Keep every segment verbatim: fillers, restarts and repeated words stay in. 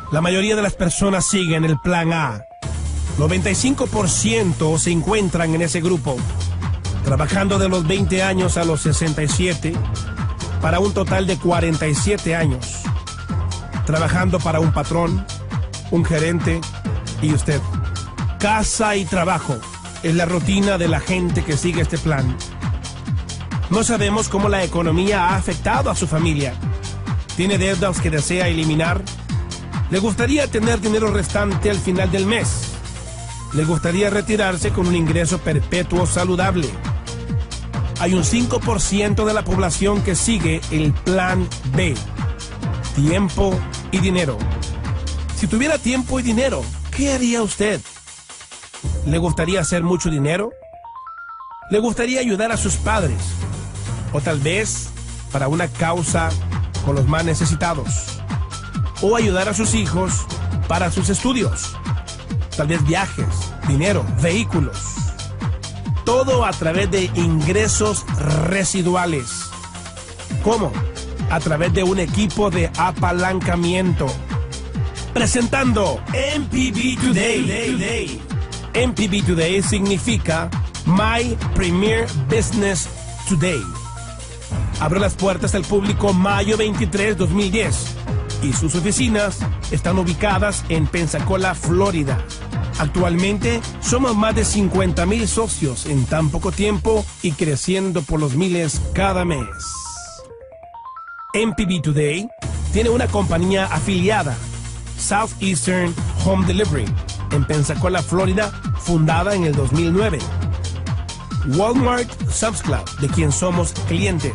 La mayoría de las personas siguen el plan A. noventa y cinco por ciento se encuentran en ese grupo, trabajando de los veinte años a los sesenta y siete, para un total de cuarenta y siete años, trabajando para un patrón, un gerente y usted. Casa y trabajo es la rutina de la gente que sigue este plan. No sabemos cómo la economía ha afectado a su familia. ¿Tiene deudas que desea eliminar? ¿Le gustaría tener dinero restante al final del mes? ¿Le gustaría retirarse con un ingreso perpetuo saludable? Hay un cinco por ciento de la población que sigue el plan B. Tiempo y dinero. Si tuviera tiempo y dinero, ¿qué haría usted? ¿Le gustaría hacer mucho dinero? ¿Le gustaría ayudar a sus padres? O tal vez para una causa con los más necesitados. O ayudar a sus hijos para sus estudios. Tal vez viajes, dinero, vehículos. Todo a través de ingresos residuales. ¿Cómo? A través de un equipo de apalancamiento. Presentando M P B Today. M P B Today significa My Premier Business Today. Abre las puertas al público mayo veintitrés, dos mil diez. Y sus oficinas están ubicadas en Pensacola, Florida. Actualmente somos más de cincuenta mil socios en tan poco tiempo y creciendo por los miles cada mes. M P B Today tiene una compañía afiliada, Southeastern Home Delivery, en Pensacola, Florida, fundada en el dos mil nueve. Walmart Sam's Club, de quien somos clientes.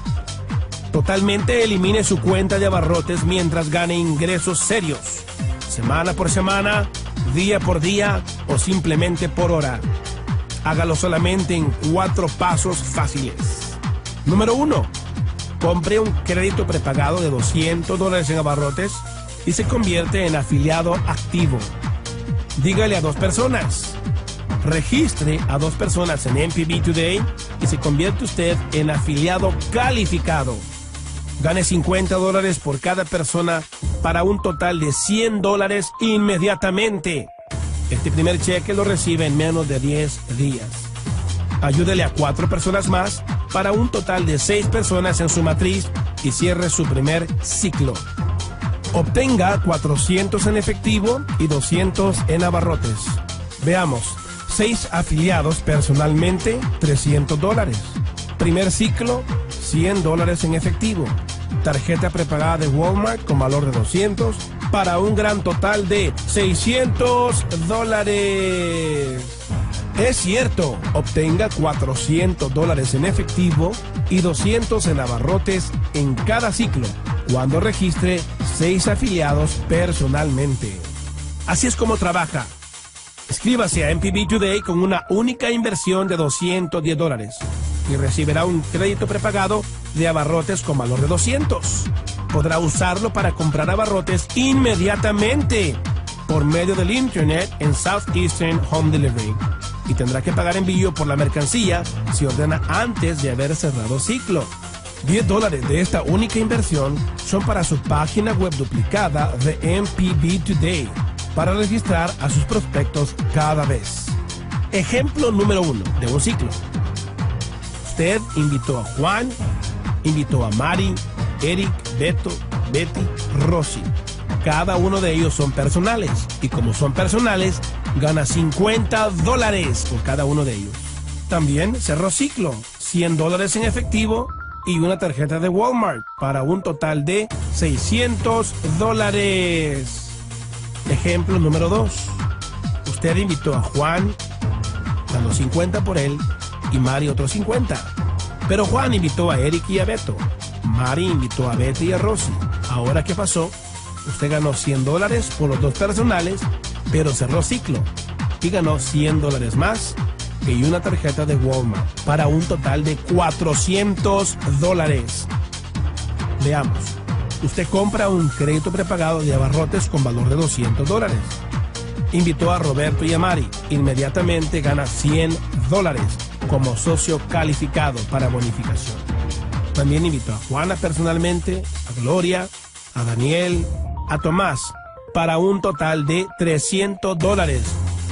Totalmente elimine su cuenta de abarrotes mientras gane ingresos serios, semana por semana, día por día o simplemente por hora. Hágalo solamente en cuatro pasos fáciles. Número uno, compre un crédito prepagado de doscientos dólares en abarrotes y se convierte en afiliado activo. Dígale a dos personas. Registre a dos personas en M P B Today y se convierte usted en afiliado calificado. Gane cincuenta dólares por cada persona para un total de cien dólares inmediatamente. Este primer cheque lo recibe en menos de diez días. Ayúdele a cuatro personas más para un total de seis personas en su matriz y cierre su primer ciclo. Obtenga cuatrocientos en efectivo y doscientos en abarrotes. Veamos. seis afiliados personalmente, trescientos dólares. Primer ciclo, cien dólares en efectivo. Tarjeta prepagada de Walmart con valor de doscientos para un gran total de seiscientos dólares. Es cierto, obtenga cuatrocientos dólares en efectivo y doscientos en abarrotes en cada ciclo cuando registre seis afiliados personalmente. Así es como trabaja. Escríbase a M P B Today con una única inversión de doscientos diez dólares y recibirá un crédito prepagado de abarrotes con valor de doscientos. Podrá usarlo para comprar abarrotes inmediatamente por medio del internet en Southeastern Home Delivery y tendrá que pagar envío por la mercancía si ordena antes de haber cerrado ciclo. diez dólares de esta única inversión son para su página web duplicada de M P B Today, para registrar a sus prospectos cada vez. Ejemplo número uno de un ciclo. Usted invitó a Juan, invitó a Mari, Eric, Beto, Betty, Rosy. Cada uno de ellos son personales y como son personales, gana cincuenta dólares por cada uno de ellos. También cerró ciclo, cien dólares en efectivo y una tarjeta de Walmart para un total de seiscientos dólares. Ejemplo número dos. Usted invitó a Juan, ganó cincuenta por él y Mari otros cincuenta. Pero Juan invitó a Eric y a Beto. Mari invitó a Betty y a Rosy. Ahora, ¿qué pasó? Usted ganó cien dólares por los dos personales, pero cerró ciclo y ganó cien dólares más y una tarjeta de Walmart para un total de cuatrocientos dólares. Veamos. Usted compra un crédito prepagado de abarrotes con valor de doscientos dólares. Invitó a Roberto y a Mari. Inmediatamente gana cien dólares como socio calificado para bonificación. También invitó a Juana personalmente, a Gloria, a Daniel, a Tomás para un total de trescientos dólares.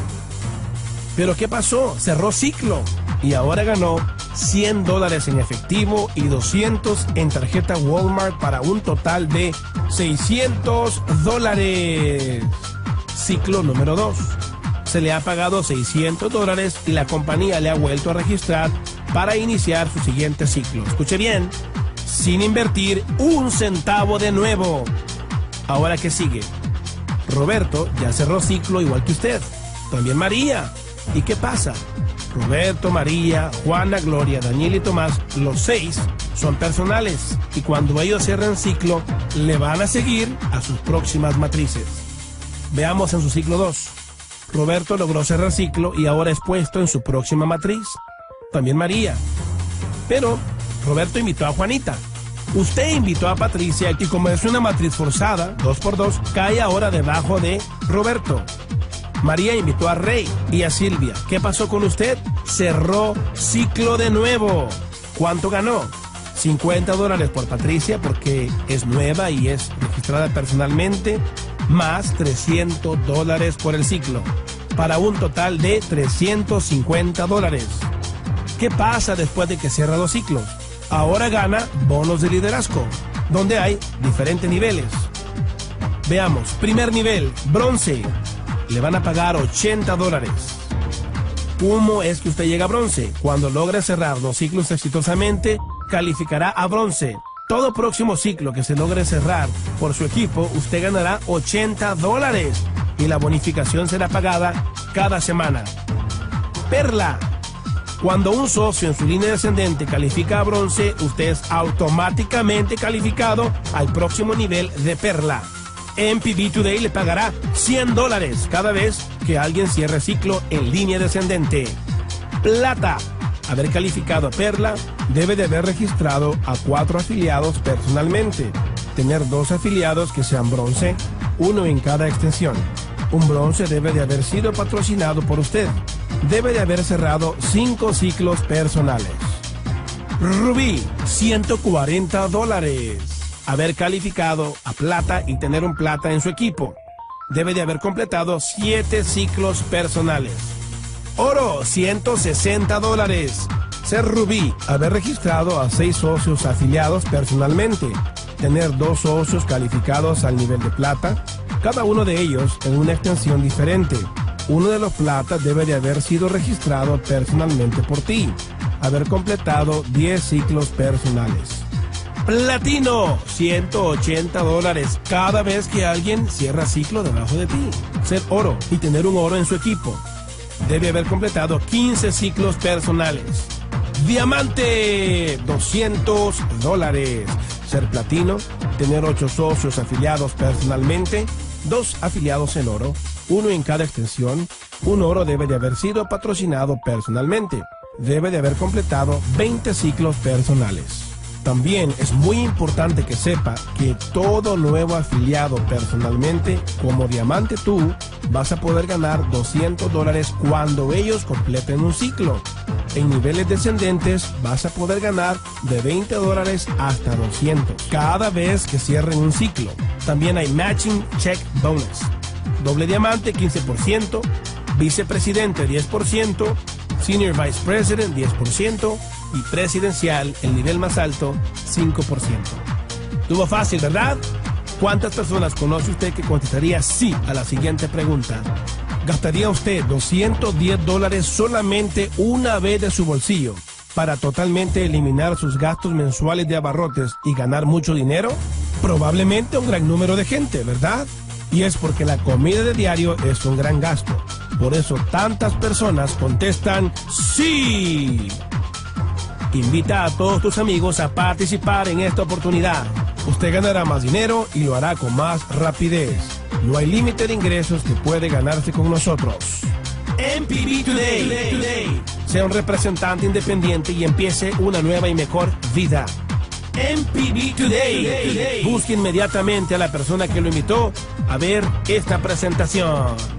¿Pero qué pasó? Cerró ciclo y ahora ganó cien dólares en efectivo y doscientos en tarjeta Walmart para un total de seiscientos dólares. Ciclo número dos. Se le ha pagado seiscientos dólares y la compañía le ha vuelto a registrar para iniciar su siguiente ciclo. Escuche bien, sin invertir un centavo de nuevo. Ahora, ¿qué sigue? Roberto ya cerró ciclo igual que usted. También María. ¿Y qué pasa? Roberto, María, Juana, Gloria, Daniel y Tomás, los seis son personales. Y cuando ellos cierren ciclo, le van a seguir a sus próximas matrices. Veamos en su ciclo dos. Roberto logró cerrar ciclo y ahora es puesto en su próxima matriz. También María. Pero Roberto invitó a Juanita. Usted invitó a Patricia y como es una matriz forzada, dos por dos, cae ahora debajo de Roberto. María invitó a Rey y a Silvia. ¿Qué pasó con usted? Cerró ciclo de nuevo. ¿Cuánto ganó? cincuenta dólares por Patricia porque es nueva y es registrada personalmente, más trescientos dólares por el ciclo, para un total de trescientos cincuenta dólares. ¿Qué pasa después de que cierra los ciclos? Ahora gana bonos de liderazgo, donde hay diferentes niveles. Veamos, primer nivel, bronce. Le van a pagar ochenta dólares. ¿Cómo es que usted llega a bronce? Cuando logre cerrar los ciclos exitosamente, calificará a bronce. Todo próximo ciclo que se logre cerrar por su equipo, usted ganará ochenta dólares y la bonificación será pagada cada semana. Perla. Cuando un socio en su línea descendente califica a bronce, usted es automáticamente calificado al próximo nivel de perla. M P B Today le pagará cien dólares cada vez que alguien cierre ciclo en línea descendente. Plata. Haber calificado a Perla debe de haber registrado a cuatro afiliados personalmente. Tener dos afiliados que sean bronce, uno en cada extensión. Un bronce debe de haber sido patrocinado por usted. Debe de haber cerrado cinco ciclos personales. Rubí, ciento cuarenta dólares. Haber calificado a plata y tener un plata en su equipo. Debe de haber completado siete ciclos personales. Oro, ciento sesenta dólares. Ser rubí, haber registrado a seis socios afiliados personalmente. Tener dos socios calificados al nivel de plata, cada uno de ellos en una extensión diferente. Uno de los platas debe de haber sido registrado personalmente por ti. Haber completado diez ciclos personales. Platino, ciento ochenta dólares cada vez que alguien cierra ciclo debajo de ti. Ser oro y tener un oro en su equipo. Debe haber completado quince ciclos personales. Diamante, doscientos dólares. Ser platino, tener ocho socios afiliados personalmente, dos afiliados en oro, uno en cada extensión. Un oro debe de haber sido patrocinado personalmente. Debe de haber completado veinte ciclos personales. También es muy importante que sepa que todo nuevo afiliado personalmente, como Diamante tú, vas a poder ganar doscientos dólares cuando ellos completen un ciclo. En niveles descendentes vas a poder ganar de veinte dólares hasta doscientos cada vez que cierren un ciclo. También hay Matching Check Bonus. Doble diamante quince por ciento, vicepresidente diez por ciento, Senior Vice President diez por ciento y presidencial, el nivel más alto, cinco por ciento. Estuvo fácil, ¿verdad? ¿Cuántas personas conoce usted que contestaría sí a la siguiente pregunta? ¿Gastaría usted doscientos diez dólares solamente una vez de su bolsillo para totalmente eliminar sus gastos mensuales de abarrotes y ganar mucho dinero? Probablemente un gran número de gente, ¿verdad? Y es porque la comida de diario es un gran gasto. Por eso tantas personas contestan ¡sí! Invita a todos tus amigos a participar en esta oportunidad. Usted ganará más dinero y lo hará con más rapidez. No hay límite de ingresos que puede ganarse con nosotros. M P B Today. Today. Sea un representante independiente y empiece una nueva y mejor vida. M P B Today. Today. Busque inmediatamente a la persona que lo invitó a ver esta presentación.